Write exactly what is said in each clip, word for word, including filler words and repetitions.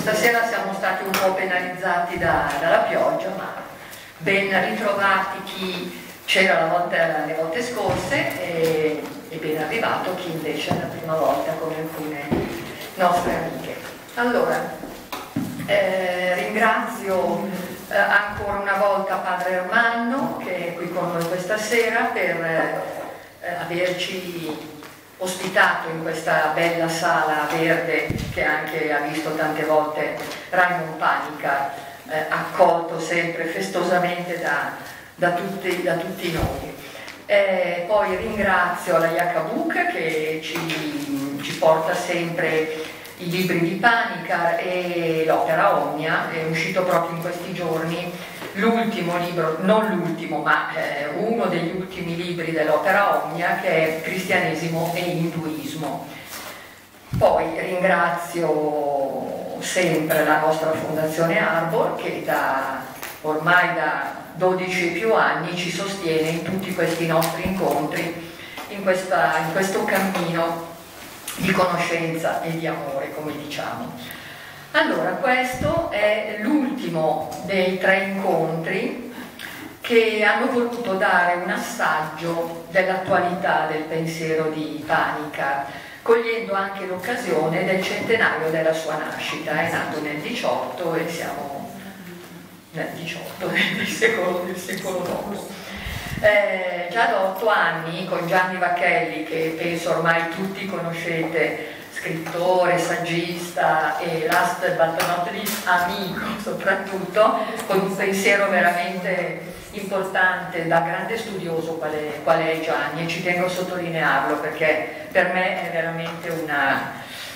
Stasera siamo stati un po' penalizzati da, dalla pioggia, ma ben ritrovati chi c'era la volta, le volte scorse e, e ben arrivato chi invece è la prima volta, come alcune nostre amiche. Allora, eh, ringrazio eh, ancora una volta Padre Ermanno, che è qui con noi questa sera, per eh, averci ospitato in questa bella sala verde che anche ha visto tante volte Raimond Panica eh, accolto sempre festosamente da, da, tutti, da tutti noi. Eh, poi ringrazio la Jakabuk che ci, ci porta sempre i libri di Panica e l'opera Omnia. È uscito proprio in questi giorni l'ultimo libro, non l'ultimo, ma eh, uno degli ultimi libri dell'opera Omnia, che è Cristianesimo e Induismo. Poi ringrazio sempre la nostra Fondazione Arbor, che da, ormai da dodici e più anni ci sostiene in tutti questi nostri incontri, in, questa, in questo cammino di conoscenza e di amore, come diciamo. Allora, questo è l'ultimo dei tre incontri che hanno voluto dare un assaggio dell'attualità del pensiero di Panica, cogliendo anche l'occasione del centenario della sua nascita. È nato nel diciotto e siamo nel diciotto, nel secolo, del secolo dopo. Eh, già da otto anni con Gianni Vacchelli, che penso ormai tutti conoscete, scrittore, saggista e last but not least amico soprattutto, con un pensiero veramente importante, da grande studioso qual è, qual è Gianni, e ci tengo a sottolinearlo perché per me è veramente una,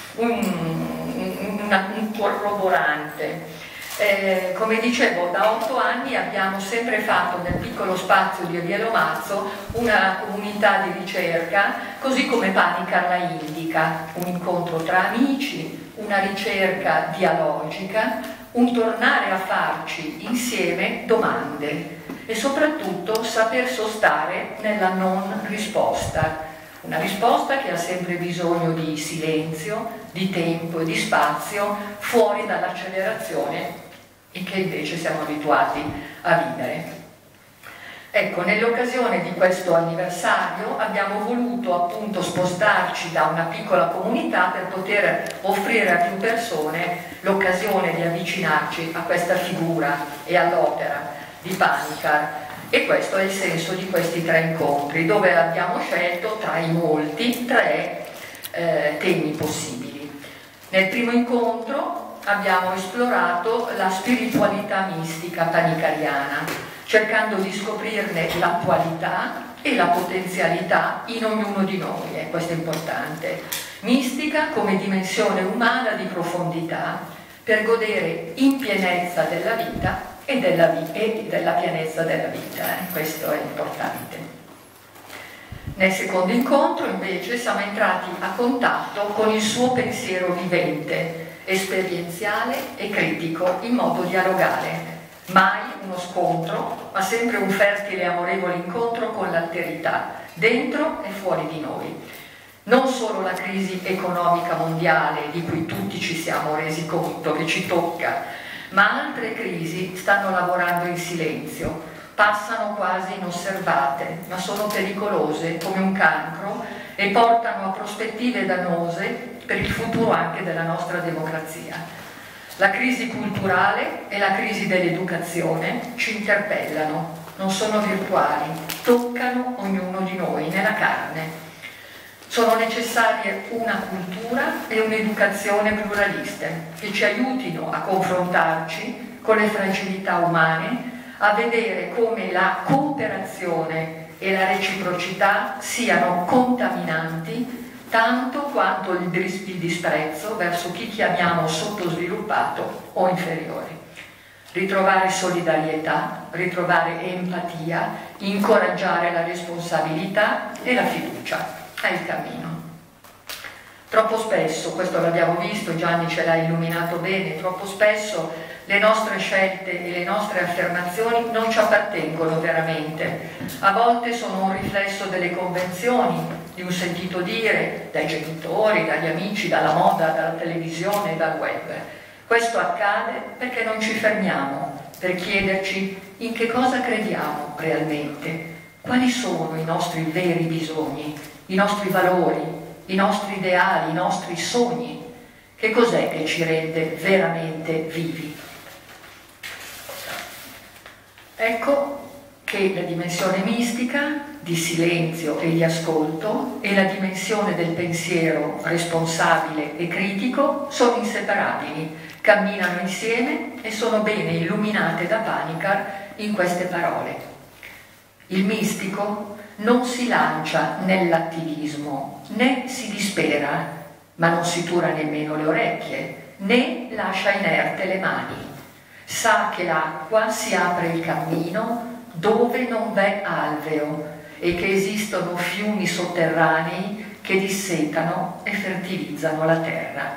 un, una, un corroborante. Eh, come dicevo, da otto anni abbiamo sempre fatto nel piccolo spazio di Avielo Mazzo una comunità di ricerca, così come Panica la indica, un incontro tra amici, una ricerca dialogica, un tornare a farci insieme domande e soprattutto saper sostare nella non risposta, una risposta che ha sempre bisogno di silenzio, di tempo e di spazio fuori dall'accelerazione e che invece siamo abituati a vivere. Ecco, nell'occasione di questo anniversario abbiamo voluto appunto spostarci da una piccola comunità per poter offrire a più persone l'occasione di avvicinarci a questa figura e all'opera di Panica, e questo è il senso di questi tre incontri, dove abbiamo scelto tra i molti tre eh, temi possibili. Nel primo incontro abbiamo esplorato la spiritualità mistica panicariana, cercando di scoprirne l'attualità e la potenzialità in ognuno di noi, e questo è importante. Mistica come dimensione umana di profondità per godere in pienezza della vita e della, vi e della pienezza della vita, eh? Questo è importante. Nel secondo incontro invece siamo entrati a contatto con il suo pensiero vivente, esperienziale e critico, in modo dialogale. Mai uno scontro, ma sempre un fertile e amorevole incontro con l'alterità, dentro e fuori di noi. Non solo la crisi economica mondiale, di cui tutti ci siamo resi conto che ci tocca, ma altre crisi stanno lavorando in silenzio, passano quasi inosservate, ma sono pericolose come un cancro e portano a prospettive dannose per il futuro anche della nostra democrazia. La crisi culturale e la crisi dell'educazione ci interpellano, non sono virtuali, toccano ognuno di noi nella carne. Sono necessarie una cultura e un'educazione pluraliste che ci aiutino a confrontarci con le fragilità umane, a vedere come la cooperazione e la reciprocità siano contaminanti tanto quanto il disprezzo verso chi chiamiamo sottosviluppato o inferiore. Ritrovare solidarietà, ritrovare empatia, incoraggiare la responsabilità e la fiducia. È il cammino. Troppo spesso, questo l'abbiamo visto, Gianni ce l'ha illuminato bene, troppo spesso le nostre scelte e le nostre affermazioni non ci appartengono veramente. A volte sono un riflesso delle convenzioni, di un sentito dire, dai genitori, dagli amici, dalla moda, dalla televisione, dal web. Questo accade perché non ci fermiamo per chiederci in che cosa crediamo realmente, quali sono i nostri veri bisogni, i nostri valori, i nostri ideali, i nostri sogni, che cos'è che ci rende veramente vivi. Ecco che la dimensione mistica di silenzio e di ascolto e la dimensione del pensiero responsabile e critico sono inseparabili, camminano insieme e sono bene illuminate da Panikkar in queste parole. Il mistico non si lancia nell'attivismo, né si dispera, ma non si tura nemmeno le orecchie, né lascia inerte le mani. Sa che l'acqua si apre il cammino dove non v'è alveo e che esistono fiumi sotterranei che dissetano e fertilizzano la terra.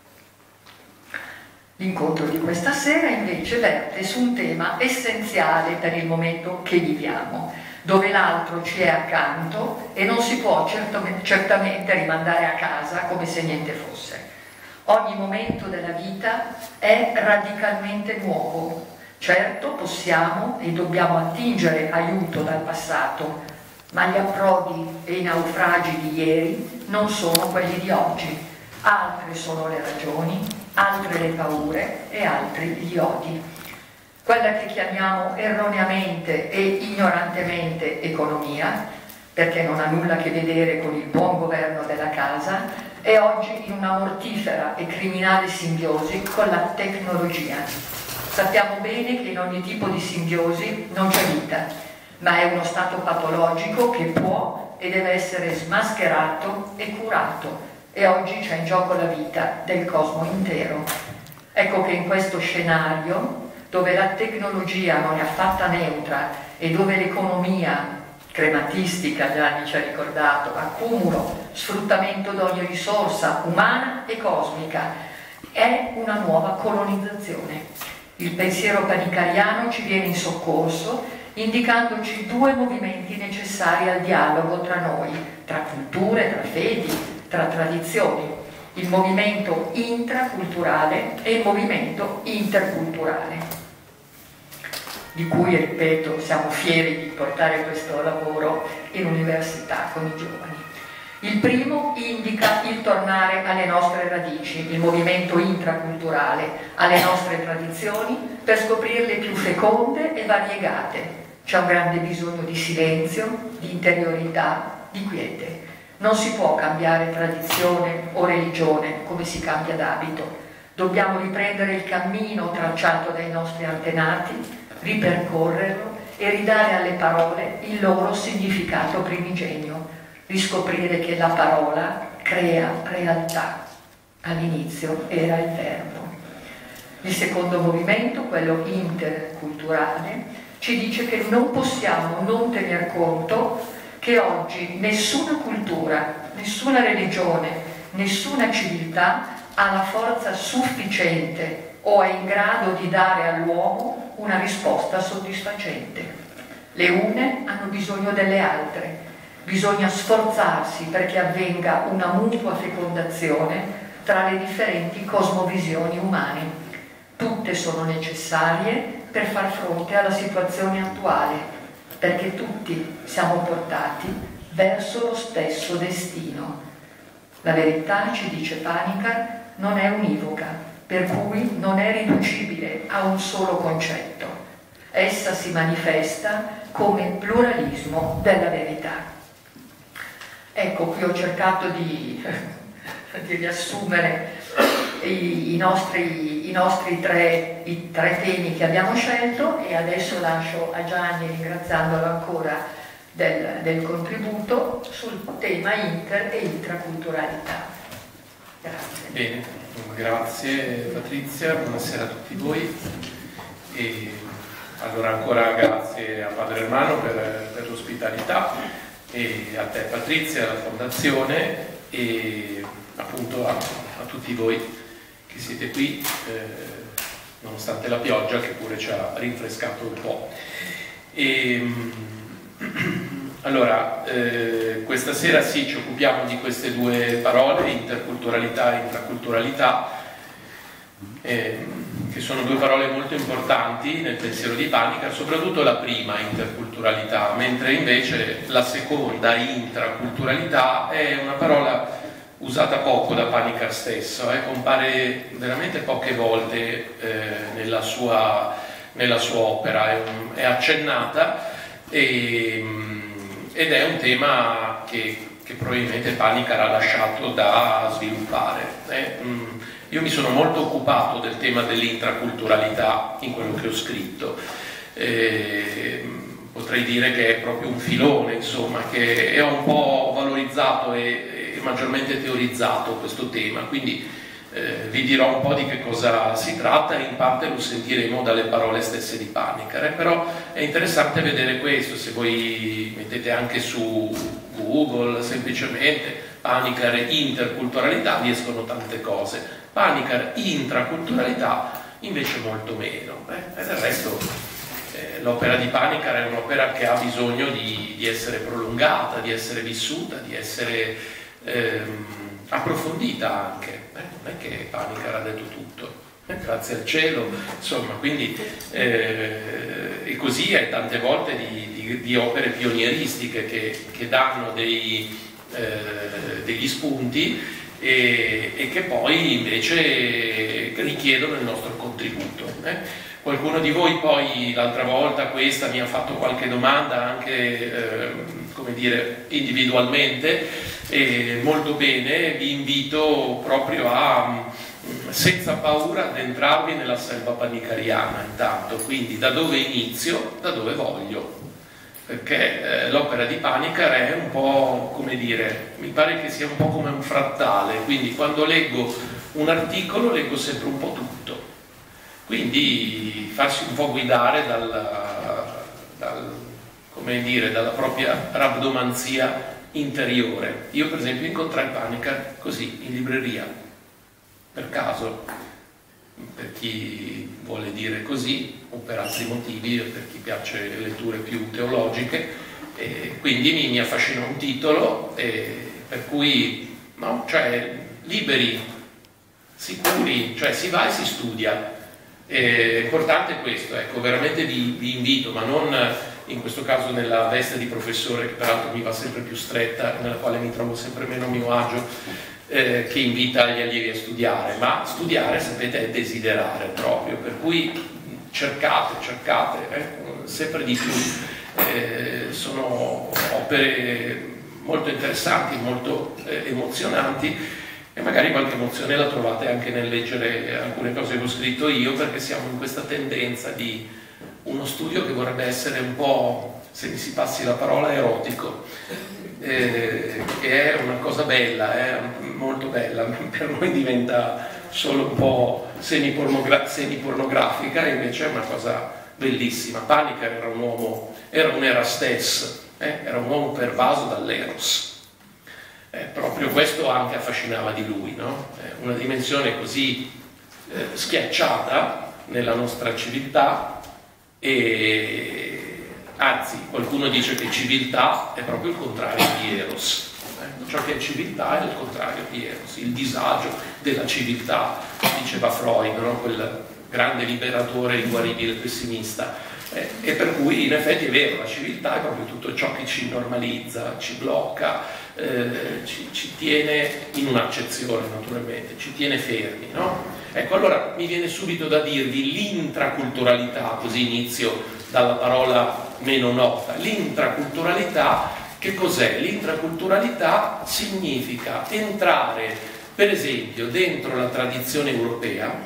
L'incontro di questa sera invece verte su un tema essenziale per il momento che viviamo, dove l'altro ci è accanto e non si può certamente rimandare a casa come se niente fosse. Ogni momento della vita è radicalmente nuovo. Certo, possiamo e dobbiamo attingere aiuto dal passato, ma gli approdi e i naufragi di ieri non sono quelli di oggi. Altre sono le ragioni, altre le paure e altri gli odi. Quella che chiamiamo erroneamente e ignorantemente economia, perché non ha nulla a che vedere con il buon governo della casa, è oggi in una mortifera e criminale simbiosi con la tecnologia. Sappiamo bene che in ogni tipo di simbiosi non c'è vita, ma è uno stato patologico che può e deve essere smascherato e curato, e oggi c'è in gioco la vita del cosmo intero. Ecco che in questo scenario, dove la tecnologia non è affatto neutra e dove l'economia crematistica, Gianni ci ha ricordato, accumulo, sfruttamento di ogni risorsa umana e cosmica, è una nuova colonizzazione. Il pensiero panikkariano ci viene in soccorso indicandoci due movimenti necessari al dialogo tra noi, tra culture, tra fedi, tra tradizioni: il movimento intraculturale e il movimento interculturale, di cui, ripeto, siamo fieri di portare questo lavoro in università con i giovani. Il primo indica il tornare alle nostre radici, il movimento intraculturale, alle nostre tradizioni, per scoprirle più feconde e variegate. C'è un grande bisogno di silenzio, di interiorità, di quiete. Non si può cambiare tradizione o religione come si cambia d'abito. Dobbiamo riprendere il cammino tracciato dai nostri antenati, ripercorrerlo e ridare alle parole il loro significato primigenio. Riscoprire che la parola crea realtà. All'inizio era il verbo. Il secondo movimento, quello interculturale, ci dice che non possiamo non tener conto che oggi nessuna cultura, nessuna religione, nessuna civiltà ha la forza sufficiente o è in grado di dare all'uomo una risposta soddisfacente. Le une hanno bisogno delle altre. Bisogna sforzarsi perché avvenga una mutua fecondazione tra le differenti cosmovisioni umane. Tutte sono necessarie per far fronte alla situazione attuale, perché tutti siamo portati verso lo stesso destino. La verità, ci dice Panikkar, non è univoca, per cui non è riducibile a un solo concetto. Essa si manifesta come pluralismo della verità. Ecco, qui ho cercato di, di riassumere i, i, nostri, i nostri tre, i tre temi che abbiamo scelto, e adesso lascio a Gianni, ringraziandolo ancora del, del contributo, sul tema inter e intraculturalità. Grazie. Bene, grazie Patrizia, buonasera a tutti voi. E allora ancora grazie a Padre Ermanno per, per l'ospitalità, e a te Patrizia, alla Fondazione, e appunto a, a tutti voi che siete qui, eh, nonostante la pioggia che pure ci ha rinfrescato un po'. E, allora, eh, questa sera sì, ci occupiamo di queste due parole, interculturalità e intraculturalità, eh, che sono due parole molto importanti nel pensiero di Panikkar, soprattutto la prima, interculturalità, mentre invece la seconda, intraculturalità, è una parola usata poco da Panikkar stesso, eh, compare veramente poche volte eh, nella, sua, nella sua opera, è, un, è accennata e, ed è un tema che, che probabilmente Panikkar ha lasciato da sviluppare. Eh. Io mi sono molto occupato del tema dell'intraculturalità in quello che ho scritto. Eh, potrei dire che è proprio un filone, insomma, che è un po' valorizzato e, e maggiormente teorizzato questo tema, quindi eh, vi dirò un po' di che cosa si tratta e in parte lo sentiremo dalle parole stesse di Panikkar, eh, però è interessante vedere questo, se voi mettete anche su Google semplicemente Panikkar interculturalità vi escono tante cose, Panikkar intraculturalità invece molto meno, eh? E del resto eh, l'opera di Panikkar è un'opera che ha bisogno di, di essere prolungata, di essere vissuta, di essere ehm, approfondita anche, eh? Non è che Panikkar ha detto tutto, eh? Grazie al cielo, insomma, quindi eh, e così è tante volte di, di, di opere pionieristiche che, che danno dei, eh, degli spunti e, e che poi invece richiedono il nostro contributo. Eh? Qualcuno di voi poi l'altra volta questa mi ha fatto qualche domanda anche eh, come dire individualmente e molto bene, vi invito proprio a senza paura ad entrarvi nella selva panikkariana intanto, quindi da dove inizio, da dove voglio, perché eh, l'opera di Panikkar è un po', come dire, mi pare che sia un po' come un frattale, quindi quando leggo un articolo leggo sempre un po' tutto, quindi farsi un po' guidare dal, dal, come dire, dalla propria rabdomanzia interiore. Io per esempio incontrai Panikkar così, in libreria, per caso, per chi vuole dire così, o per altri motivi, per chi piace le letture più teologiche, e quindi mi, mi affascinò un titolo, e per cui, no, cioè, liberi, sicuri, cioè si va e si studia. È importante questo, ecco, veramente vi, vi invito, ma non in questo caso nella veste di professore, che peraltro mi va sempre più stretta, nella quale mi trovo sempre meno a mio agio, Eh, che invita gli allievi a studiare, ma studiare, sapete, è desiderare proprio, per cui cercate, cercate, eh, sempre di più, eh, sono opere molto interessanti, molto eh, emozionanti e magari qualche emozione la trovate anche nel leggere alcune cose che ho scritto io, perché siamo in questa tendenza di uno studio che vorrebbe essere un po', se mi si passi la parola, erotico. Eh, che è una cosa bella, eh, molto bella, per noi diventa solo un po' semipornogra- semipornografica, invece è una cosa bellissima. Panikkar era un uomo, era un erastes, eh, era un uomo pervaso dall'eros, eh, proprio questo anche affascinava di lui, no? Eh, una dimensione così eh, schiacciata nella nostra civiltà e anzi, qualcuno dice che civiltà è proprio il contrario di eros. Eh? Ciò che è civiltà è il contrario di eros, il disagio della civiltà, diceva Freud, no? Quel grande liberatore inguaribile pessimista. Eh? E per cui in effetti è vero, la civiltà è proprio tutto ciò che ci normalizza, ci blocca, eh, ci, ci tiene in un'accezione naturalmente, ci tiene fermi, no? Ecco, allora mi viene subito da dirvi l'intraculturalità, così inizio dalla parola meno nota. L'intraculturalità che cos'è? L'intraculturalità significa entrare, per esempio, dentro la tradizione europea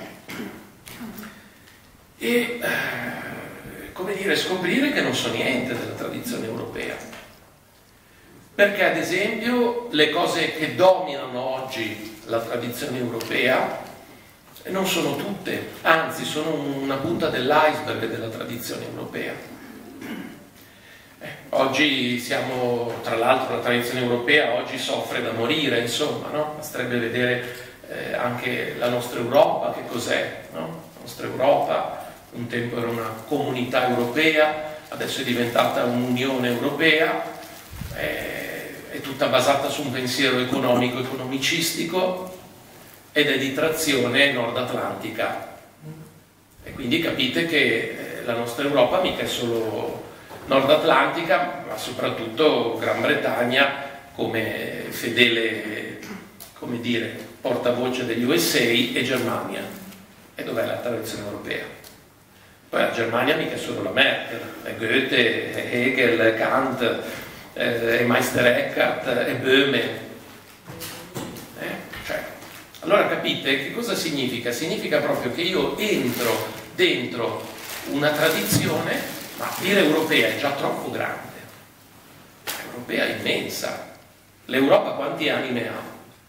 e, eh, come dire, scoprire che non so niente della tradizione europea. Perché, ad esempio, le cose che dominano oggi la tradizione europea non sono tutte, anzi sono una punta dell'iceberg della tradizione europea. Eh, oggi siamo, tra l'altro la tradizione europea oggi soffre da morire, insomma, no? Basterebbe vedere eh, anche la nostra Europa, che cos'è, no? La nostra Europa un tempo era una comunità europea, adesso è diventata un'Unione Europea, eh, è tutta basata su un pensiero economico, economicistico, ed è di trazione nord-atlantica. E quindi capite che la nostra Europa mica è solo nord-atlantica, ma soprattutto Gran Bretagna come fedele, come dire, portavoce degli U S A, e Germania. E dov'è la tradizione europea? Poi la Germania mica è solo la Merkel, è Goethe, è Hegel, è Kant, è Meister Eckhart, è Böhme. Eh? Cioè, allora capite che cosa significa? Significa proprio che io entro dentro una tradizione, ma dire europea è già troppo grande. L'europea è immensa. L'Europa quanti anime ha?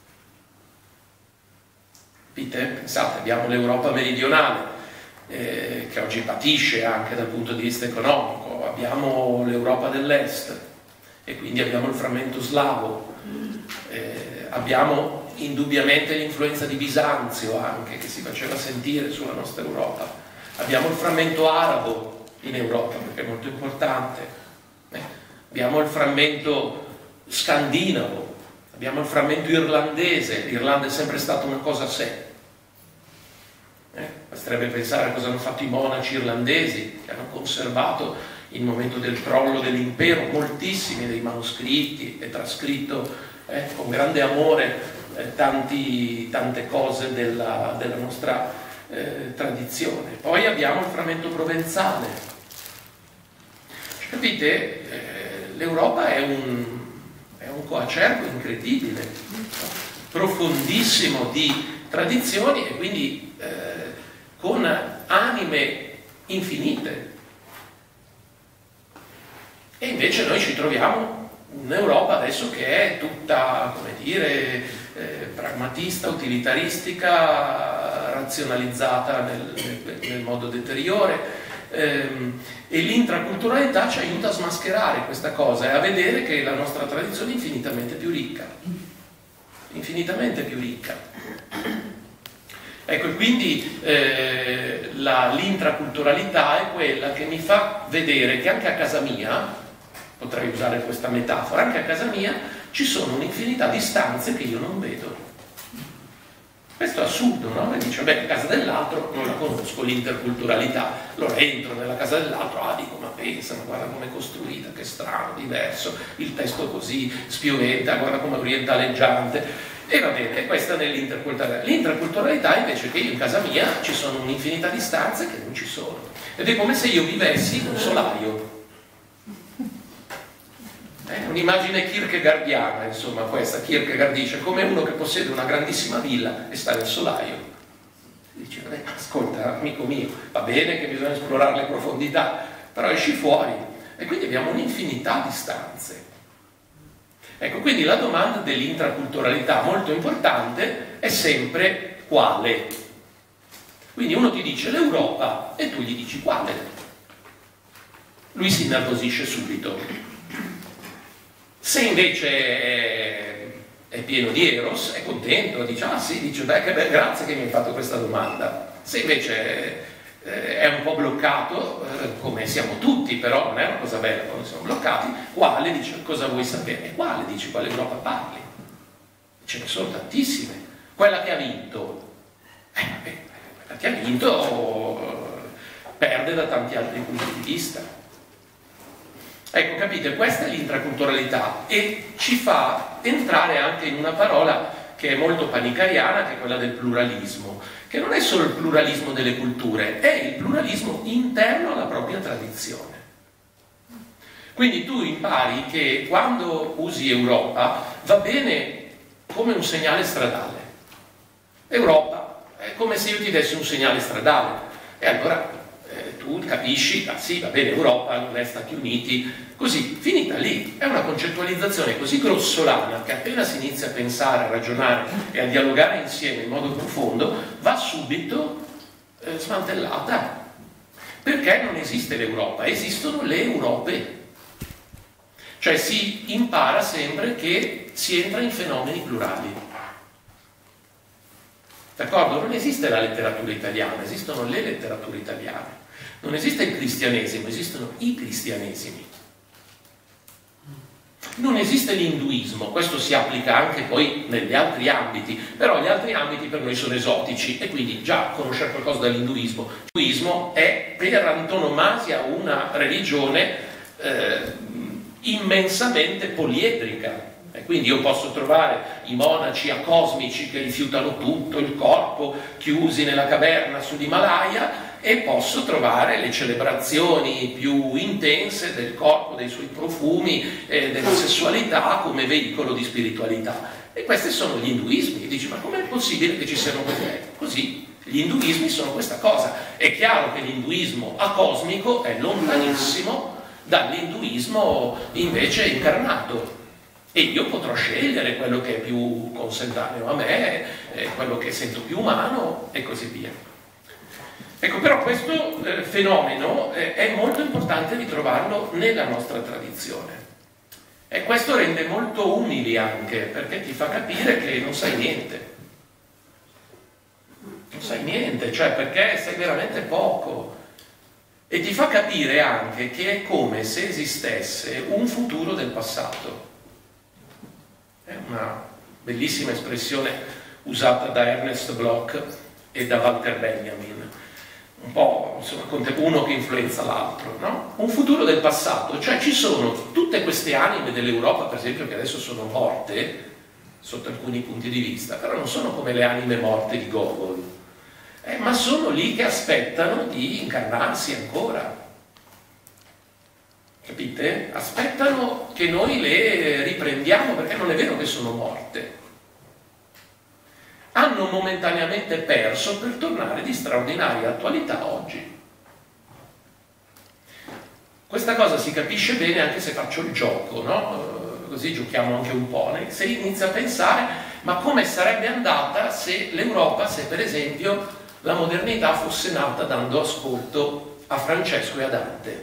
Capite? Pensate, abbiamo l'Europa meridionale, eh, che oggi patisce anche dal punto di vista economico, abbiamo l'Europa dell'Est, e quindi abbiamo il frammento slavo, eh, abbiamo indubbiamente l'influenza di Bisanzio anche, che si faceva sentire sulla nostra Europa, abbiamo il frammento arabo in Europa, perché è molto importante, eh, abbiamo il frammento scandinavo, abbiamo il frammento irlandese. L'Irlanda è sempre stata una cosa a sé. Eh, basterebbe pensare a cosa hanno fatto i monaci irlandesi, che hanno conservato il momento del crollo dell'impero moltissimi dei manoscritti e trascritto eh, con grande amore eh, tanti, tante cose della, della nostra eh, tradizione. Poi abbiamo il frammento provenzale. Cioè, capite? Eh, L'Europa è un è un coacervo incredibile, profondissimo di tradizioni, e quindi eh, con anime infinite. E invece noi ci troviamo un'Europa adesso che è tutta, come dire, eh, pragmatista, utilitaristica, razionalizzata nel, nel, nel modo deteriore. Ehm, e l'intraculturalità ci aiuta a smascherare questa cosa e a vedere che la nostra tradizione è infinitamente più ricca, infinitamente più ricca. Ecco, e quindi eh, l'intraculturalità è quella che mi fa vedere che anche a casa mia, potrei usare questa metafora, anche a casa mia ci sono un'infinità di stanze che io non vedo. Questo è assurdo, no? E dice, beh, la casa dell'altro non la conosco, l'interculturalità. Allora entro nella casa dell'altro, ah, dico, ma pensa, ma guarda com'è costruita, che strano, diverso, il testo così spioventa, guarda come orientaleggiante. E va bene, questa nell'interculturalità. L'interculturalità invece che io in casa mia ci sono un'infinità di stanze che non ci sono. Ed è come se io vivessi in un solaio. Eh, un'immagine kierkegaardiana, insomma, questa. Kierkegaard dice, come uno che possiede una grandissima villa e sta nel solaio. Dice, beh, ascolta, amico mio, va bene che bisogna esplorare le profondità, però esci fuori. E quindi abbiamo un'infinità di stanze. Ecco, quindi la domanda dell'intraculturalità, molto importante, è sempre quale. Quindi uno ti dice l'Europa e tu gli dici quale. Lui si innervosisce subito. Se invece è, è pieno di eros, è contento, dice, ah sì, dice, dai, che beh, grazie che mi hai fatto questa domanda. Se invece eh, è un po' bloccato, eh, come siamo tutti, però non è una cosa bella quando siamo bloccati, quale, dice, cosa vuoi sapere? E quale, dice, quale Europa parli? Ce ne sono tantissime. Quella che ha vinto, eh, vabbè, quella che ha vinto perde da tanti altri punti di vista. Ecco, capite, questa è l'intraculturalità e ci fa entrare anche in una parola che è molto panicariana, che è quella del pluralismo, che non è solo il pluralismo delle culture, è il pluralismo interno alla propria tradizione. Quindi tu impari che quando usi Europa va bene come un segnale stradale. Europa è come se io ti dessi un segnale stradale e allora tu capisci, ah sì, va bene, Europa non è Stati Uniti, così, finita lì. È una concettualizzazione così grossolana che appena si inizia a pensare, a ragionare e a dialogare insieme in modo profondo, va subito eh, smantellata. Perché non esiste l'Europa, esistono le Europe. Cioè si impara sempre che si entra in fenomeni plurali. D'accordo? Non esiste la letteratura italiana, esistono le letterature italiane. Non esiste il cristianesimo, esistono i cristianesimi. Non esiste l'induismo, questo si applica anche poi negli altri ambiti, però gli altri ambiti per noi sono esotici e quindi già conoscere qualcosa dell'induismo. L'induismo è per antonomasia una religione eh, immensamente poliedrica. E quindi io posso trovare i monaci acosmici che rifiutano tutto, il corpo, chiusi nella caverna sull'Himalaya, e posso trovare le celebrazioni più intense del corpo, dei suoi profumi, eh, della sessualità come veicolo di spiritualità. E questi sono gli induismi. Dici, ma com'è possibile che ci siano queste? Così, gli induismi sono questa cosa. È chiaro che l'induismo acosmico è lontanissimo dall'induismo invece incarnato. E io potrò scegliere quello che è più consentaneo a me, eh, quello che sento più umano e così via. Ecco, però questo eh, fenomeno eh, è molto importante ritrovarlo nella nostra tradizione. E questo rende molto umili anche, perché ti fa capire che non sai niente. Non sai niente, cioè perché sai veramente poco. E ti fa capire anche che è come se esistesse un futuro del passato. È una bellissima espressione usata da Ernest Bloch e da Walter Benjamin, un po' insomma, uno che influenza l'altro, no? Un futuro del passato, cioè ci sono tutte queste anime dell'Europa, per esempio, che adesso sono morte sotto alcuni punti di vista, però non sono come le anime morte di Gogol, eh, ma sono lì che aspettano di incarnarsi ancora. Capite? Aspettano che noi le riprendiamo, perché non è vero che sono morte. Hanno momentaneamente perso per tornare di straordinaria attualità oggi. Questa cosa si capisce bene anche se faccio il gioco, no? Così giochiamo anche un po'. Se inizia a pensare, ma come sarebbe andata se l'Europa, se per esempio la modernità fosse nata dando ascolto a Francesco e a Dante?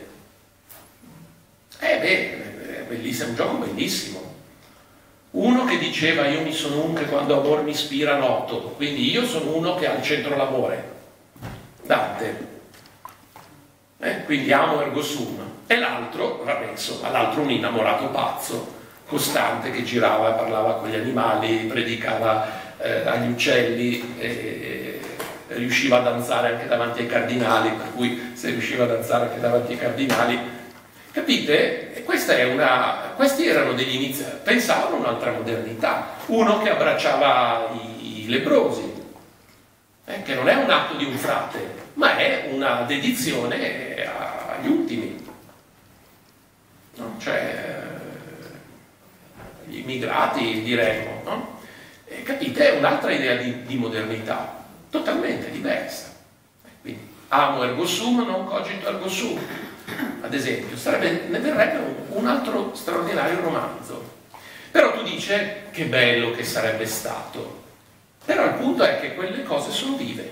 Eh beh, è bellissimo, è un gioco bellissimo. Uno che diceva io mi sono un che quando amor mi ispira noto, quindi io sono uno che ha al centro l'amore, Dante, eh, quindi amo ergo sum. E l'altro, vabbè insomma, l'altro un innamorato pazzo, costante, che girava e parlava con gli animali, predicava eh, agli uccelli, e, e riusciva a danzare anche davanti ai cardinali, per cui se riusciva a danzare anche davanti ai cardinali, capite? E questa è una, questi erano degli inizi, pensavano a un'altra modernità. Uno che abbracciava i, i lebbrosi, eh, che non è un atto di un frate, ma è una dedizione agli ultimi. No? Cioè, gli immigrati, diremmo. No? E, capite? È un'altra idea di, di modernità, totalmente diversa. Quindi, amo ergo sum, non cogito ergo sum. Ad esempio, sarebbe, ne verrebbe un, un altro straordinario romanzo. Però tu dici che bello che sarebbe stato. Però il punto è che quelle cose sono vive.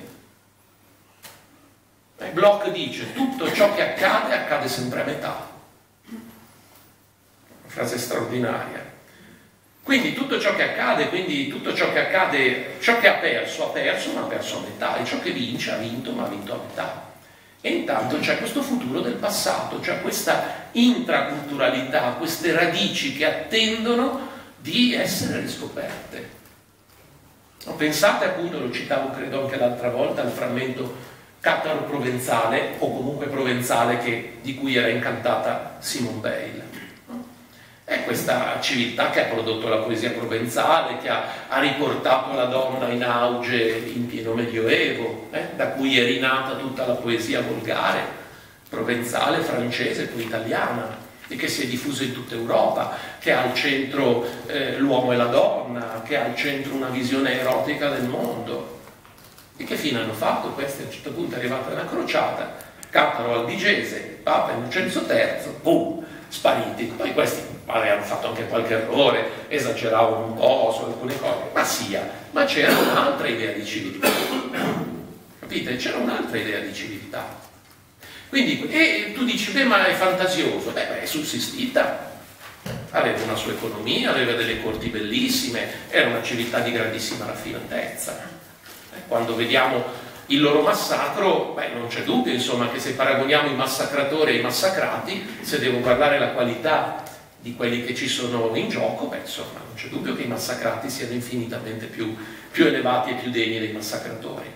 E Bloch dice tutto ciò che accade, accade sempre a metà. Una frase straordinaria. Quindi tutto ciò che accade, quindi tutto ciò che accade, ciò che ha perso, ha perso, ma ha perso a metà, e ciò che vince, ha vinto, ma ha vinto a metà. E intanto c'è questo futuro del passato, cioè questa intraculturalità, queste radici che attendono di essere riscoperte. Pensate appunto, lo citavo credo anche l'altra volta, al frammento cataro-provenzale, o comunque provenzale, che, di cui era incantata Simone Weil. È questa civiltà che ha prodotto la poesia provenzale, che ha, ha riportato la donna in auge in pieno medioevo, eh, da cui è rinata tutta la poesia volgare, provenzale, francese, poi italiana, e che si è diffusa in tutta Europa, che ha al centro eh, l'uomo e la donna, che ha al centro una visione erotica del mondo. E che fine hanno fatto questi? A un certo punto è arrivata una crociata, Cataro Albigese, Papa Innocenzo terzo, boom, spariti. Poi questi avevano fatto anche qualche errore, esageravano un po' su alcune cose, ma sia, ma c'era un'altra idea di civiltà. Capite? C'era un'altra idea di civiltà. Quindi, e tu dici, beh, ma è fantasioso. Beh, beh, è sussistita. Aveva una sua economia, aveva delle corti bellissime, era una civiltà di grandissima raffinatezza. Quando vediamo il loro massacro, beh, non c'è dubbio, insomma, che se paragoniamo i massacratori ai massacrati, se devo guardare la qualità di quelli che ci sono in gioco, beh, insomma, non c'è dubbio che i massacrati siano infinitamente più, più elevati e più degni dei massacratori.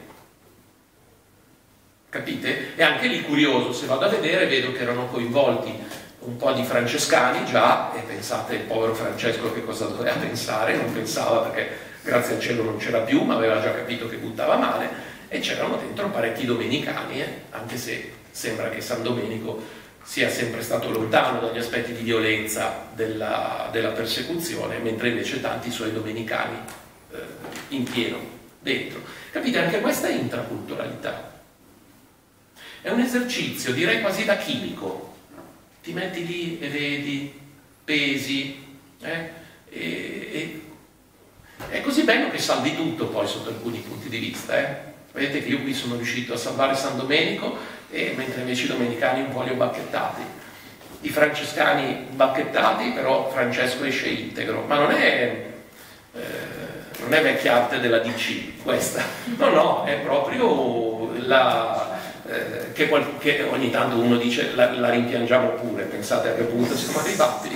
Capite? E anche lì curioso, se vado a vedere vedo che erano coinvolti un po' di francescani già, e pensate il povero Francesco che cosa doveva pensare, non pensava perché grazie al cielo non c'era più, ma aveva già capito che buttava male, e c'erano dentro parecchi domenicani, eh? Anche se sembra che San Domenico sia sempre stato lontano dagli aspetti di violenza della, della persecuzione, mentre invece tanti suoi domenicani eh, in pieno dentro. Capite? Anche questa è intraculturalità. È un esercizio, direi quasi da chimico. Ti metti lì e vedi, pesi, eh? e, e, è così bello che salvi tutto poi sotto alcuni punti di vista. Eh? Vedete che io qui sono riuscito a salvare San Domenico, e mentre invece i domenicani un po' li ho bacchettati. I francescani bacchettati, però Francesco esce integro. Ma non è, eh, non è vecchia arte della D C questa, no no, è proprio la... Eh, che, qual- che ogni tanto uno dice la, la rimpiangiamo pure, pensate a che punto siamo arrivati.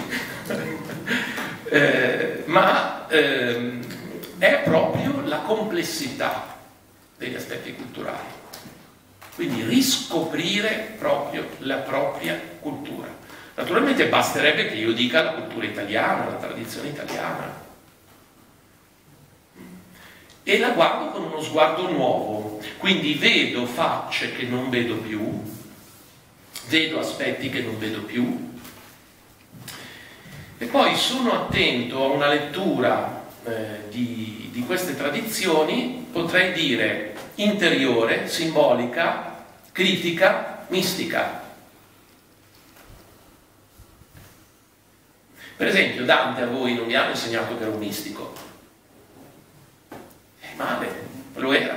eh, ma ehm, è proprio la complessità degli aspetti culturali, quindi riscoprire proprio la propria cultura. Naturalmente basterebbe che io dica la cultura italiana, la tradizione italiana, e la guardo con uno sguardo nuovo, quindi vedo facce che non vedo più, vedo aspetti che non vedo più, e poi sono attento a una lettura eh, di, di queste tradizioni, potrei dire interiore, simbolica, critica, mistica. Per esempio, Dante a voi non vi hanno insegnato che era un mistico. Male, lo era,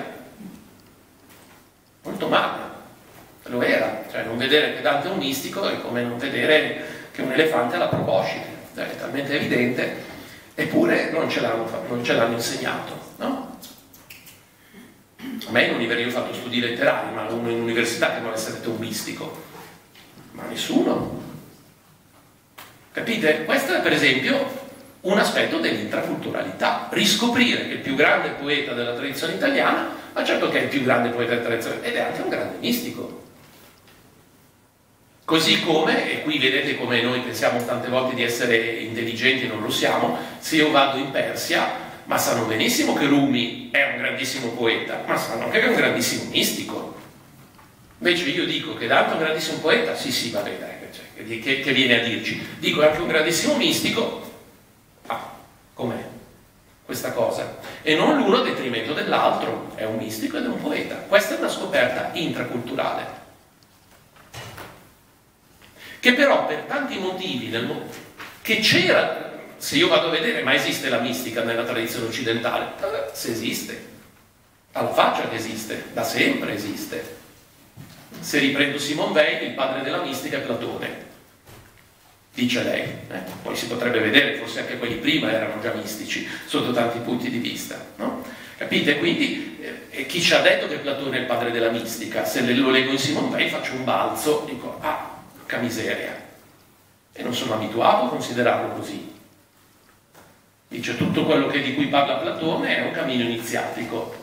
molto male, lo era, cioè non vedere che Dante è un mistico è come non vedere che un elefante ha la proboscide, cioè, è talmente evidente, eppure non ce l'hanno, non ce l'hanno insegnato, no? A me in università, io ho fatto studi letterari, ma uno in università che non è stato un mistico, ma nessuno, capite? Questo è per esempio un aspetto dell'intraculturalità, riscoprire che il più grande poeta della tradizione italiana, ma certo che è il più grande poeta della tradizione, ed è anche un grande mistico. Così come, e qui vedete come noi pensiamo tante volte di essere intelligenti e non lo siamo, se io vado in Persia, ma sanno benissimo che Rumi è un grandissimo poeta, ma sanno anche che è un grandissimo mistico. Invece io dico che Dante è un grandissimo poeta, sì sì, va bene, cioè, che, che viene a dirci. Dico anche un grandissimo mistico, ah, com'è questa cosa? E non l'uno a detrimento dell'altro, è un mistico ed è un poeta. Questa è una scoperta intraculturale, che però per tanti motivi nel mondo, che c'era, se io vado a vedere, ma esiste la mistica nella tradizione occidentale? Se esiste, alla faccia che esiste, da sempre esiste. Se riprendo Simone Weil, il padre della mistica è Platone, dice lei, eh? Poi si potrebbe vedere, forse anche quelli prima erano già mistici sotto tanti punti di vista, no? Capite? Quindi eh, chi ci ha detto che Platone è il padre della mistica? Se lo leggo in Simone Weil faccio un balzo, dico ah, che miseria, e non sono abituato a considerarlo così. Dice tutto quello che, di cui parla Platone è un cammino iniziatico.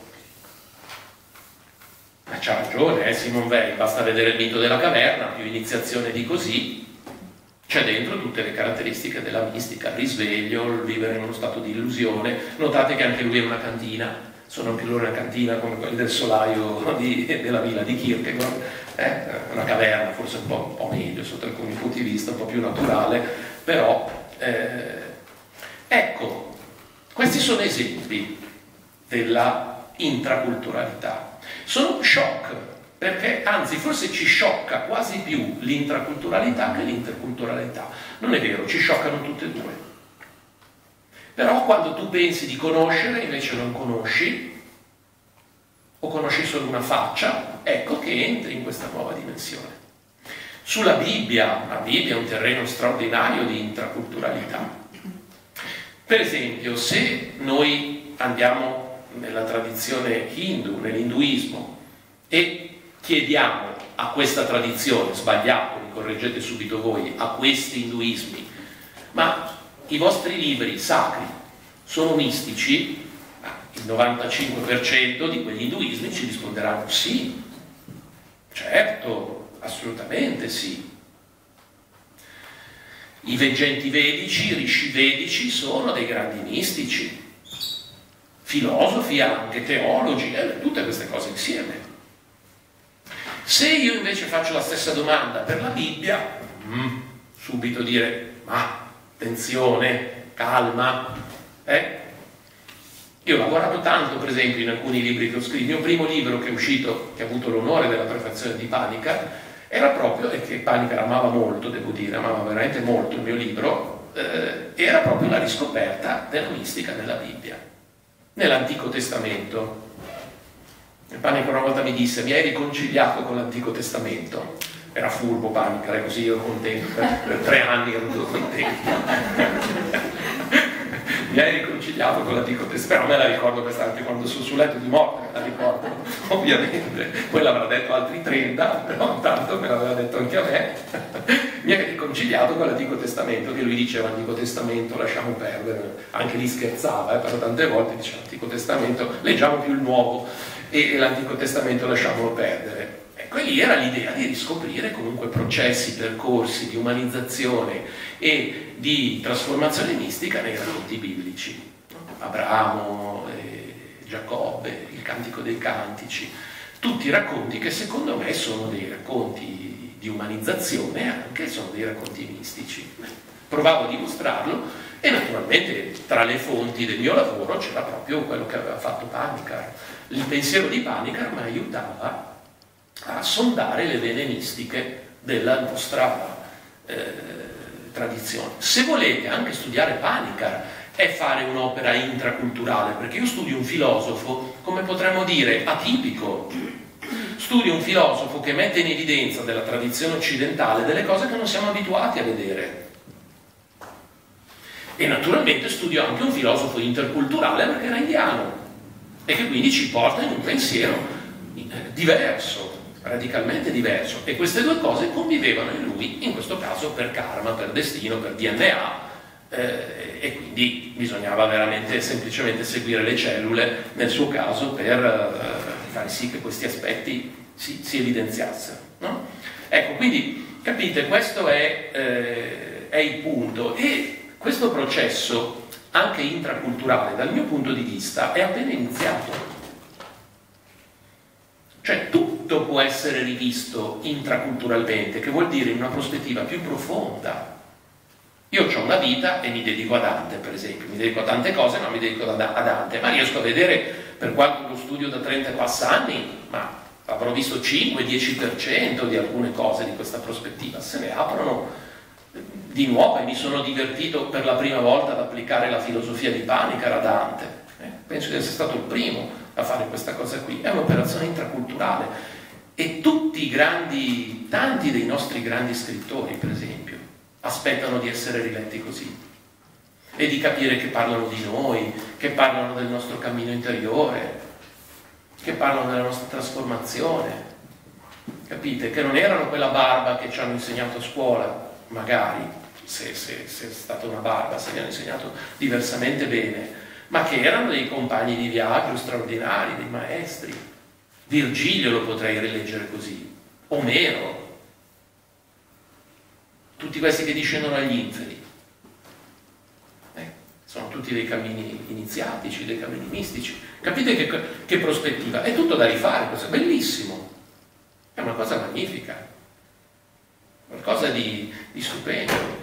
Ma c'ha ragione, eh, Simone Weil, basta vedere il mito della caverna, più iniziazione di così. C'è dentro tutte le caratteristiche della mistica, il risveglio, il vivere in uno stato di illusione. Notate che anche lui è una cantina, sono anche loro una cantina come quelli del solaio di, della villa di Kierkegaard, eh? Una caverna forse un po', un po' meglio sotto alcuni punti di vista, un po' più naturale, però eh, ecco, questi sono esempi della intraculturalità. Sono un shock, perché anzi forse ci sciocca quasi più l'intraculturalità che l'interculturalità. Non è vero, ci scioccano tutte e due. Però quando tu pensi di conoscere invece non conosci, o conosci solo una faccia, ecco che entri in questa nuova dimensione. Sulla Bibbia, la Bibbia è un terreno straordinario di intraculturalità. Per esempio, se noi andiamo nella tradizione hindu, nell'induismo, e chiediamo a questa tradizione, sbagliato, mi correggete subito voi, a questi induismi, ma i vostri libri sacri sono mistici? Il novantacinque per cento di quegli induismi ci risponderanno sì, certo, assolutamente sì. I veggenti vedici, i rishi vedici sono dei grandi mistici, filosofi anche, teologi, eh, tutte queste cose insieme. Se io invece faccio la stessa domanda per la Bibbia, mm, subito dire, ma attenzione, calma, eh? Io ho lavorato tanto, per esempio, in alcuni libri che ho scritto. Il mio primo libro che è uscito, che ha avuto l'onore della prefazione di Panikkar, era proprio, e che Panikkar amava molto, devo dire, amava veramente molto il mio libro, eh, era proprio la riscoperta della mistica nella Bibbia, nell'Antico Testamento. E Panikkar una volta mi disse, mi hai riconciliato con l'Antico Testamento? Era furbo Panikkar, e così io ero contento, per, per tre anni ero contento. Mi hai riconciliato con l'Antico Testamento, però me la ricordo questa anche quando sono sul letto di morte, me la ricordo, ovviamente. Poi l'avrà detto altri trenta, però intanto me l'aveva detto anche a me. Mi hai riconciliato con l'Antico Testamento, che lui diceva Antico Testamento lasciamo perdere, anche lì scherzava, eh, però tante volte diceva Antico Testamento, leggiamo più il Nuovo e l'Antico Testamento lasciamolo perdere. Ecco, lì era l'idea di riscoprire comunque processi, percorsi di umanizzazione e di trasformazione mistica nei racconti biblici. Abramo, eh, Giacobbe, il Cantico dei Cantici, tutti racconti che secondo me sono dei racconti di umanizzazione e anche sono dei racconti mistici. Provavo a dimostrarlo e naturalmente tra le fonti del mio lavoro c'era proprio quello che aveva fatto Panikkar. Il pensiero di Panikkar mi aiutava a sondare le vene mistiche della nostra eh, tradizione. Se volete anche studiare Panikkar è fare un'opera intraculturale, perché io studio un filosofo, come potremmo dire, atipico. Studio un filosofo che mette in evidenza della tradizione occidentale delle cose che non siamo abituati a vedere. E naturalmente studio anche un filosofo interculturale perché era indiano e che quindi ci porta in un pensiero diverso, radicalmente diverso, e queste due cose convivevano in lui, in questo caso per karma, per destino, per D N A, eh, e quindi bisognava veramente semplicemente seguire le cellule nel suo caso per eh, fare sì che questi aspetti si, si evidenziassero, no? Ecco, quindi capite, questo è, eh, è il punto, e questo processo anche intraculturale dal mio punto di vista è appena iniziato. Cioè tutto può essere rivisto intraculturalmente, che vuol dire in una prospettiva più profonda. Io ho una vita e mi dedico a Dante, per esempio, mi dedico a tante cose, ma mi dedico a Dante, ma riesco a vedere, per quanto lo studio da trenta e passa anni, ma avrò visto cinque dieci per cento di alcune cose di questa prospettiva, se ne aprono di nuovo, e mi sono divertito per la prima volta ad applicare la filosofia di Panikkar a Dante. Eh, penso di essere stato il primo a fare questa cosa qui. È un'operazione intraculturale, e tutti i grandi, tanti dei nostri grandi scrittori, per esempio, aspettano di essere riletti così e di capire che parlano di noi, che parlano del nostro cammino interiore, che parlano della nostra trasformazione, capite? Che non erano quella barba che ci hanno insegnato a scuola, magari, se, se, se è stata una barba, se mi hanno insegnato diversamente bene, ma che erano dei compagni di viaggio straordinari, dei maestri. Virgilio lo potrei rileggere così, Omero, tutti questi che discendono agli inferi. Eh, sono tutti dei cammini iniziatici, dei cammini mistici. Capite che, che prospettiva? È tutto da rifare, questo è bellissimo, è una cosa magnifica, qualcosa di, di stupendo.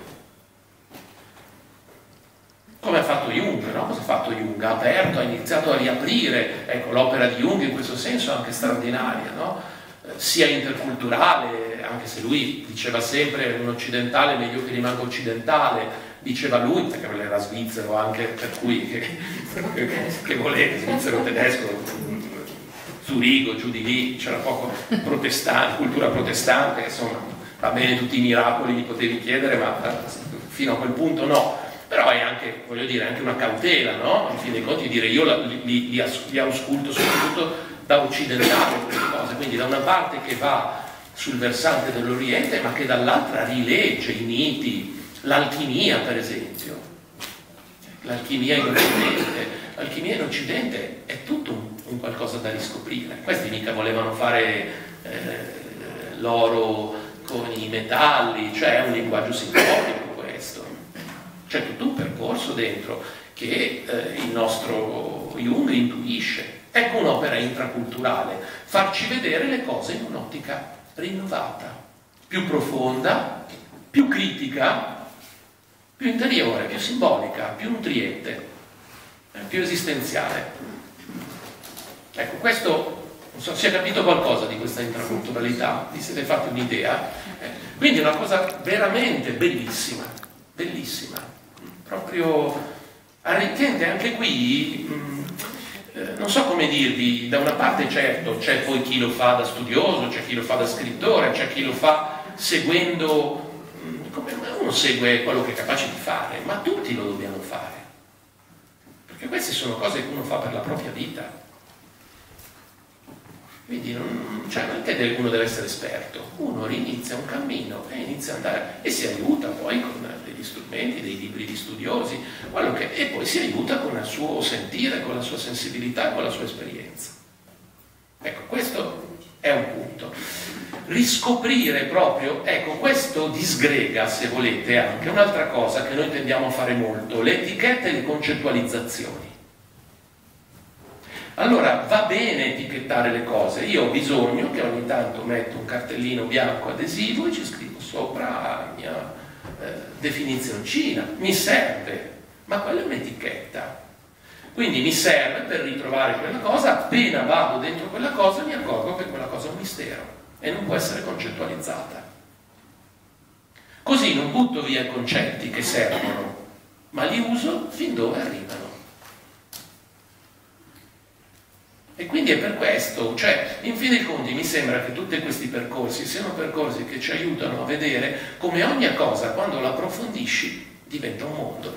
Come ha fatto Jung, no? Cosa ha fatto Jung? Ha aperto, ha iniziato a riaprire, ecco, l'opera di Jung in questo senso è anche straordinaria, no? Sia interculturale, anche se lui diceva sempre un occidentale meglio che rimanga occidentale, diceva lui, perché era svizzero anche, per cui che, che, che volete, svizzero tedesco, Zurigo, giù di lì, c'era poco protestante, cultura protestante, insomma, va bene, tutti i miracoli li potevi chiedere, ma fino a quel punto no. Però è anche, voglio dire, anche una cautela, no? In fin dei conti dire io li, li, li ausculto soprattutto da occidentale queste cose, quindi da una parte che va sul versante dell'Oriente, ma che dall'altra rilegge i miti, l'alchimia, per esempio, l'alchimia in Occidente, l'alchimia in Occidente è tutto un, un qualcosa da riscoprire. Questi mica volevano fare eh, l'oro con i metalli, cioè è un linguaggio simbolico questo, c'è tutto un percorso dentro che eh, il nostro Jung intuisce. Ecco un'opera intraculturale, farci vedere le cose in un'ottica rinnovata, più profonda, più critica, più interiore, più simbolica, più nutriente, più esistenziale. Ecco, questo, non so, si è capito qualcosa di questa intraculturalità? Vi siete fatti un'idea? Eh, quindi è una cosa veramente bellissima, bellissima, proprio arricchente. Anche qui, mh, eh, non so come dirvi, da una parte certo c'è poi chi lo fa da studioso, c'è chi lo fa da scrittore, c'è chi lo fa seguendo, mh, come uno segue quello che è capace di fare, ma tutti lo dobbiamo fare, perché queste sono cose che uno fa per la propria vita. Quindi non, cioè, non è che uno deve essere esperto, uno inizia un cammino e inizia ad andare e si aiuta poi con degli strumenti, dei libri di studiosi, quello che, e poi si aiuta con il suo sentire, con la sua sensibilità e con la sua esperienza. Ecco, questo è un punto. Riscoprire proprio, ecco, questo disgrega, se volete, anche un'altra cosa che noi tendiamo a fare molto, le etichette e le concettualizzazioni. Allora, va bene etichettare le cose, io ho bisogno che ogni tanto metto un cartellino bianco adesivo e ci scrivo sopra la mia eh, definizioncina, mi serve, ma quella è un'etichetta. Quindi mi serve per ritrovare quella cosa, appena vado dentro quella cosa mi accorgo che quella cosa è un mistero e non può essere concettualizzata. Così non butto via i concetti che servono, ma li uso fin dove arrivano. E quindi è per questo, cioè, in fin dei conti mi sembra che tutti questi percorsi siano percorsi che ci aiutano a vedere come ogni cosa, quando la approfondisci, diventa un mondo.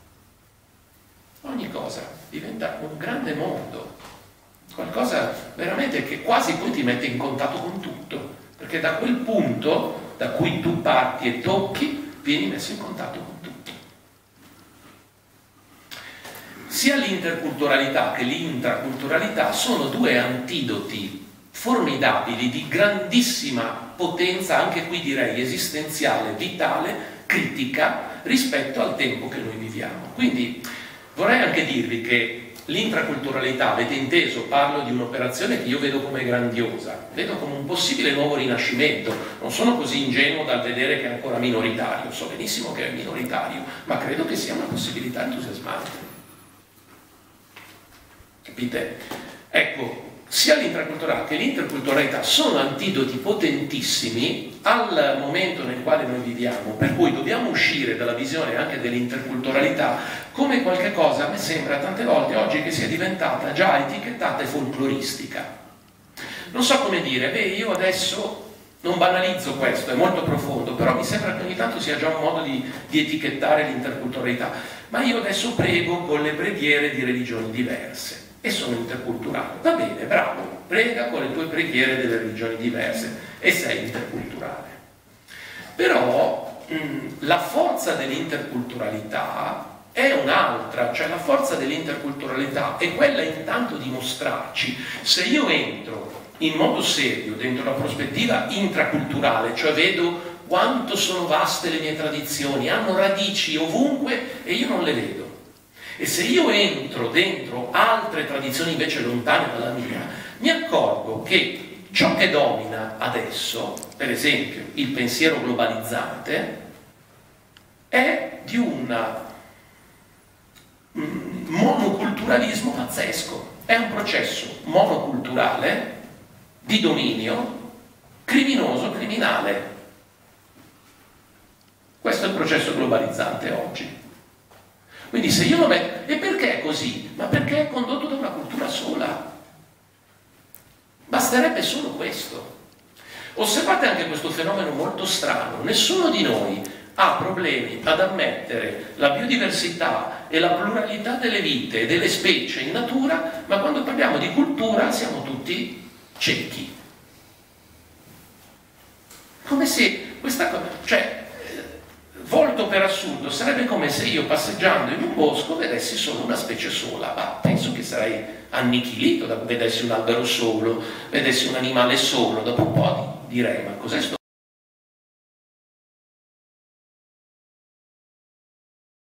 Ogni cosa diventa un grande mondo, qualcosa veramente che quasi poi ti mette in contatto con tutto, perché da quel punto da cui tu parti e tocchi, vieni messo in contatto con tutto. Sia l'interculturalità che l'intraculturalità sono due antidoti formidabili di grandissima potenza, anche qui direi esistenziale, vitale, critica, rispetto al tempo che noi viviamo. Quindi vorrei anche dirvi che l'intraculturalità, avete inteso, parlo di un'operazione che io vedo come grandiosa, vedo come un possibile nuovo rinascimento, non sono così ingenuo dal vedere che è ancora minoritario, so benissimo che è minoritario, ma credo che sia una possibilità entusiasmante. Capite? Ecco, sia l'intraculturalità che l'interculturalità sono antidoti potentissimi al momento nel quale noi viviamo, per cui dobbiamo uscire dalla visione anche dell'interculturalità come qualche cosa, a me sembra tante volte oggi, che sia diventata già etichettata e folcloristica. Non so come dire, beh, io adesso non banalizzo questo, è molto profondo, però mi sembra che ogni tanto sia già un modo di, di etichettare l'interculturalità, ma io adesso prego con le preghiere di religioni diverse e sono interculturale. Va bene, bravo, prega con le tue preghiere delle religioni diverse e sei interculturale. Però mh, la forza dell'interculturalità è un'altra, cioè la forza dell'interculturalità è quella intanto di mostrarci, se io entro in modo serio dentro la prospettiva intraculturale, cioè vedo quanto sono vaste le mie tradizioni, hanno radici ovunque e io non le vedo. E se io entro dentro altre tradizioni invece lontane dalla mia, mi accorgo che ciò che domina adesso, per esempio il pensiero globalizzante, è di un monoculturalismo pazzesco. È un processo monoculturale di dominio criminoso, criminale. Questo è il processo globalizzante oggi. Quindi se io lo metto... E perché è così? Ma perché è condotto da una cultura sola. Basterebbe solo questo. Osservate anche questo fenomeno molto strano. Nessuno di noi ha problemi ad ammettere la biodiversità e la pluralità delle vite e delle specie in natura, ma quando parliamo di cultura siamo tutti ciechi. Come se questa cosa... Cioè, volto per assurdo, sarebbe come se io passeggiando in un bosco vedessi solo una specie sola. Ma penso che sarei annichilito da vedessi un albero solo, vedessi un animale solo. Dopo un po' direi: ma cos'è sto